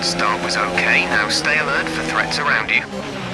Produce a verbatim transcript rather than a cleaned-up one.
Start was okay, now stay alert for threats around you.